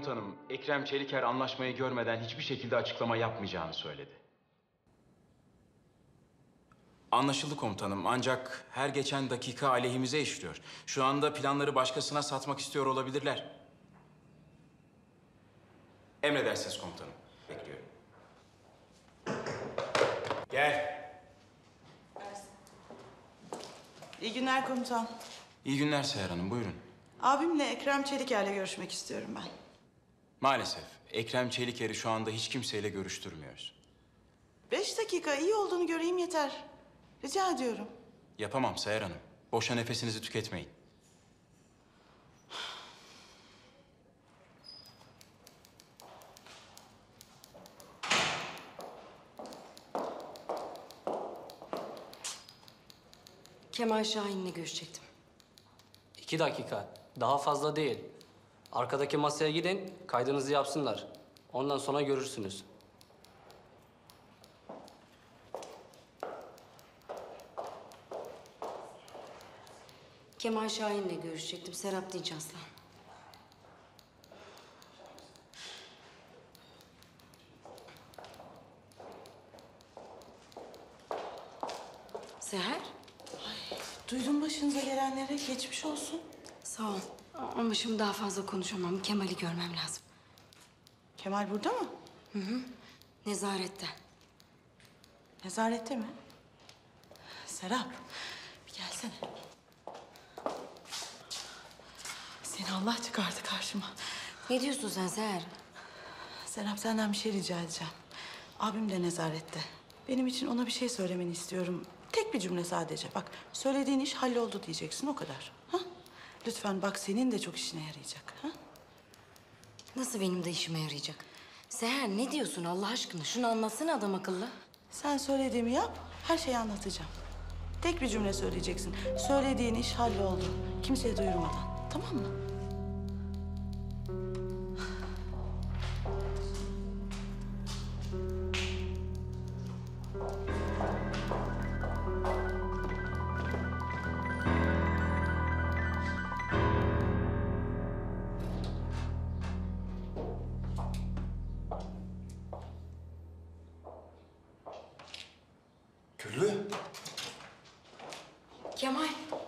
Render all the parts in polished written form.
Komutanım, Ekrem Çeliker anlaşmayı görmeden hiçbir şekilde açıklama yapmayacağını söyledi. Anlaşıldı komutanım, ancak her geçen dakika aleyhimize işliyor. Şu anda planları başkasına satmak istiyor olabilirler. Emredersiniz komutanım. Bekliyorum. Gel. İyi günler komutan. İyi günler Seher Hanım, buyurun. Abimle Ekrem Çeliker'le görüşmek istiyorum ben. Maalesef Ekrem Çeliker'i şu anda hiç kimseyle görüştürmüyoruz. 5 dakika iyi olduğunu göreyim yeter. Rica ediyorum. Yapamam Seher Hanım. Boşa nefesinizi tüketmeyin. Kemal Şahin'le görüşecektim. 2 dakika. Daha fazla değil. Arkadaki masaya gidin, kaydınızı yapsınlar. Ondan sonra görürsünüz. Kemal Şahin'le görüşecektim. Serap Dinç Aslan. Seher, Duydum başınıza gelenleri. Geçmiş olsun. sağ ol. Ama şimdi daha fazla konuşamam. Kemal'i görmem lazım. Kemal burada mı? Nezarette. Nezarette mi? Serap, bir gelsene. Seni Allah çıkardı karşıma. Ne diyorsun sen Seher? Serap, senden bir şey rica edeceğim. Abim de nezarette. Benim için ona bir şey söylemeni istiyorum. Tek bir cümle sadece. Bak, söylediğin iş halloldu diyeceksin, o kadar. Ha? Lütfen bak, senin de çok işine yarayacak. Ha? Nasıl benim de işime yarayacak? Seher ne diyorsun Allah aşkına? Şunu anlatsana adam akıllı. Sen söylediğimi yap, her şeyi anlatacağım. Tek bir cümle söyleyeceksin. Söylediğin iş halloldu. Kimseye duyurmadan. Tamam mı? Güllü. Kemal.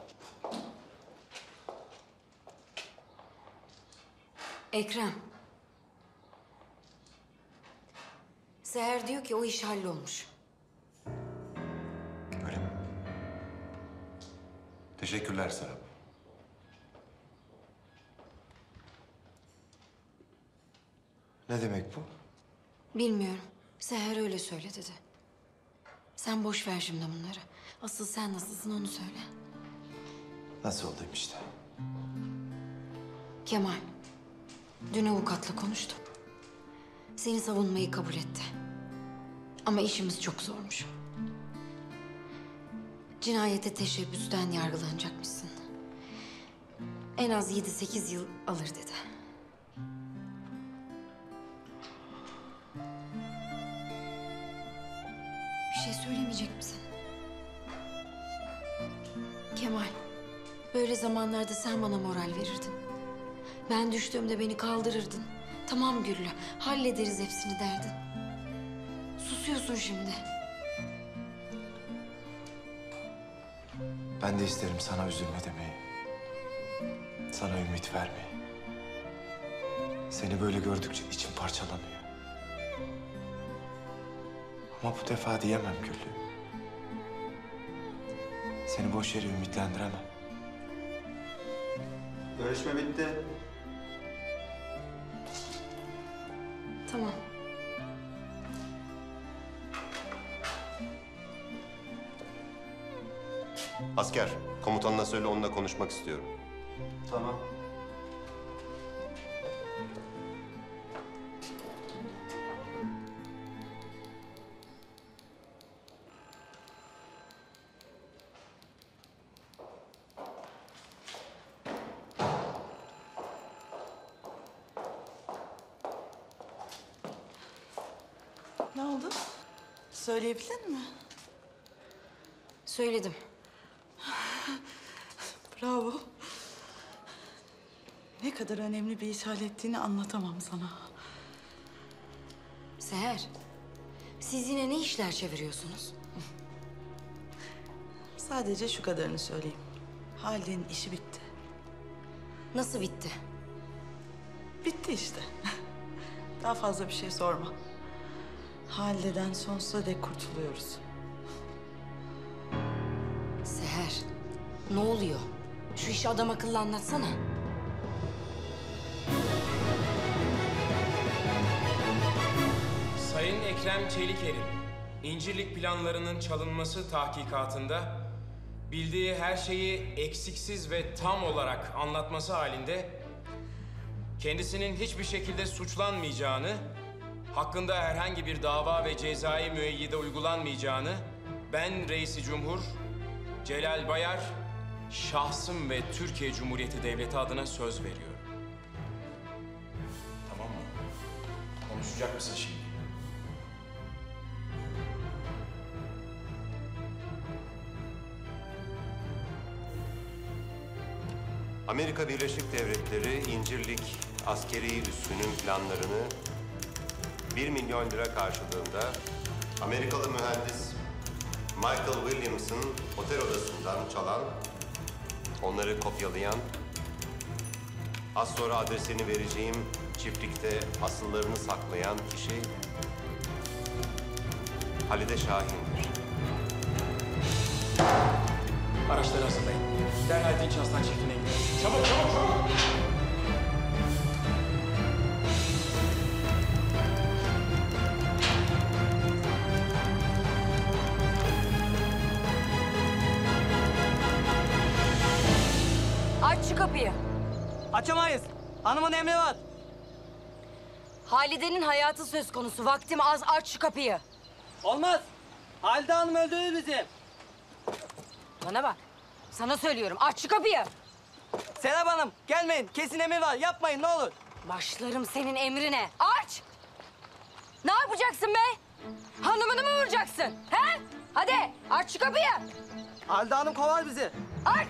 Ekrem. Seher diyor ki o iş hallolmuş. Öyle mi? Teşekkürler Serap. Ne demek bu? Bilmiyorum. Seher öyle söyle dedi. Sen boş ver şimdi bunları. Asıl sen nasılsın onu söyle. Nasıl olayım işte? Kemal, dün avukatla konuştum. Seni savunmayı kabul etti. Ama işimiz çok zormuş. Cinayete teşebbüsten yargılanacakmışsın. En az 7-8 yıl alır dedi. Bir şey söylemeyecek misin? Kemal, böyle zamanlarda sen bana moral verirdin. Ben düştüğümde beni kaldırırdın. Tamam Güllü, hallederiz hepsini derdin. Susuyorsun şimdi. Ben de isterim sana üzülme demeyi. Sana ümit vermeyi. Seni böyle gördükçe içim parçalanıyor. Ama bu defa diyemem Güllü. Seni boş yere ümitlendiremem. Görüşme bitti. Tamam. Asker, komutanına söyle onunla konuşmak istiyorum. Tamam. Ne oldu? Söyleyebildin mi? Söyledim. Bravo. Ne kadar önemli bir iş hallettiğini anlatamam sana. Seher, siz yine ne işler çeviriyorsunuz? Sadece şu kadarını söyleyeyim. Halide'nin işi bitti. Nasıl bitti? Bitti işte. Daha fazla bir şey sorma. Halide'den sonsuza dek kurtuluyoruz. Seher, ne oluyor? Şu işi adam akıllı anlatsana. Sayın Ekrem Çelikerim, İncirlik planlarının çalınması tahkikatında bildiği her şeyi eksiksiz ve tam olarak anlatması halinde kendisinin hiçbir şekilde suçlanmayacağını, hakkında herhangi bir dava ve cezai müeyyide uygulanmayacağını ben Reis-i Cumhur Celal Bayar şahsım ve Türkiye Cumhuriyeti Devleti adına söz veriyorum. Tamam mı? Konuşacak mısın şimdi? Amerika Birleşik Devletleri İncirlik askeri üssünün planlarını 1 milyon lira karşılığında Amerikalı mühendis Michael Williams'ın otel odasından çalan, onları kopyalayan, az sonra adresini vereceğim çiftlikte asıllarını saklayan kişi Halide Şahin'dir. Araçları hazırlayın. Derhal Dinç Aslan çiftliğine gidin. Çabuk, çabuk, çabuk! Aç şu kapıyı. Açamayız. Hanımın emri var. Halide'nin hayatı söz konusu. Vaktim az. Aç şu kapıyı. Olmaz. Halide Hanım öldürür bizi. Bana bak. Sana söylüyorum. Aç şu kapıyı. Serap Hanım gelmeyin. Kesin emir var. Yapmayın ne olur. Başlarım senin emrine. Aç! Ne yapacaksın be? Hanımını mı vuracaksın? He? Hadi aç şu kapıyı. Halide Hanım kovar bizi. Aç!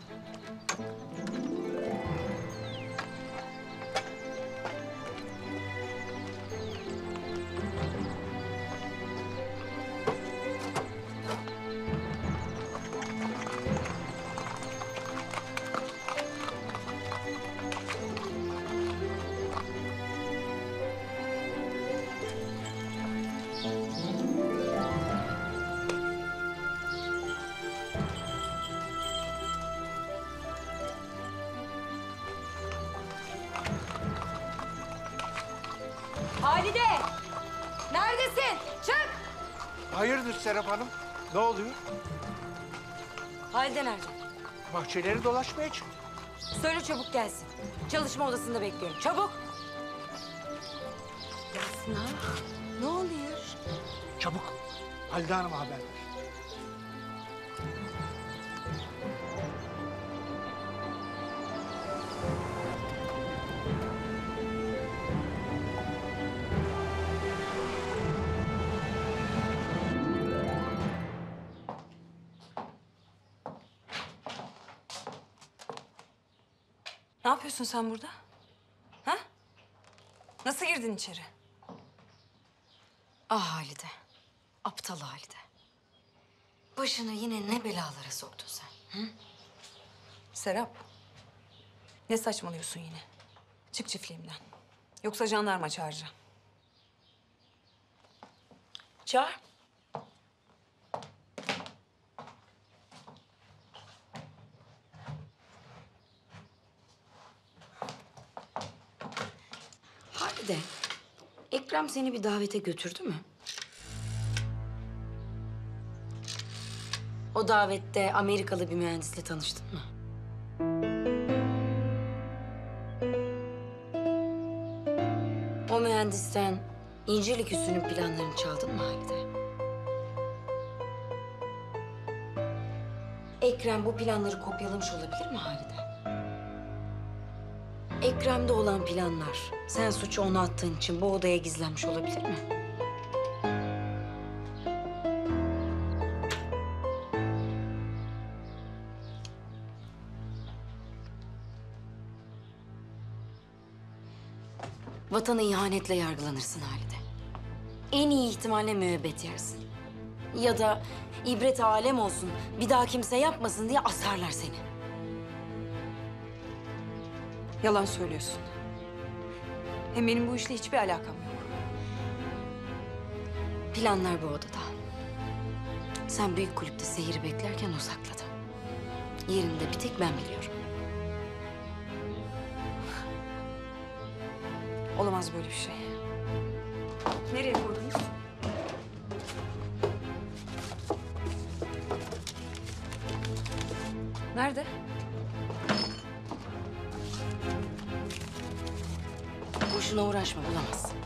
Halide! Neredesin? Çık! Hayırdır Serap Hanım? Ne oluyor? Halide nerede? Bahçeleri dolaşmaya çıktı. Söyle çabuk gelsin. Çalışma odasında bekliyorum. Çabuk! Yasna, ne oluyor? Çabuk. Halide Hanım'a haber ver. Ne yapıyorsun sen burada? Ha? Nasıl girdin içeri? Ah Halide. Aptal Halide. Başını yine ne belalara soktun sen? Hı? Serap. Ne saçmalıyorsun yine? Çık çiftliğimden. Yoksa jandarma çağıracağım. Çağır. Halide, Ekrem seni bir davete götürdü mü? O davette Amerikalı bir mühendisle tanıştın mı? O mühendisten İncirlik üssünün planlarını çaldın mı Halide? Ekrem bu planları kopyalamış olabilir mi Halide? Ekrem'de olan planlar, sen suçu ona attığın için bu odaya gizlenmiş olabilir mi? Vatana ihanetle yargılanırsın Halide. En iyi ihtimalle müebbet yersin. Ya da ibret alem olsun, bir daha kimse yapmasın diye asarlar seni. Yalan söylüyorsun. Hem benim bu işle hiçbir alakam yok. Planlar bu odada. Sen büyük kulüpte Seher'i beklerken o sakladı. Yerini de bir tek ben biliyorum. Olamaz böyle bir şey. Nereye koydunuz? Nerede? Boşuna uğraşma, bulamazsın.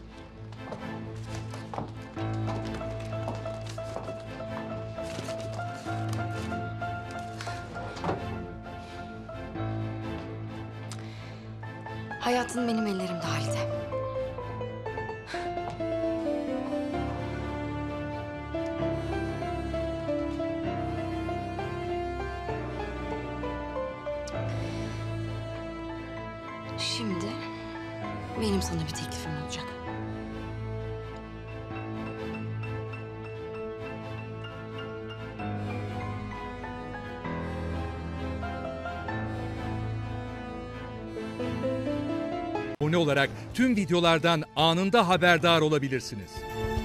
Hayatın benim ellerimde Halide. Şimdi benim sana bir teklifim olacak. Abone olarak tüm videolardan anında haberdar olabilirsiniz.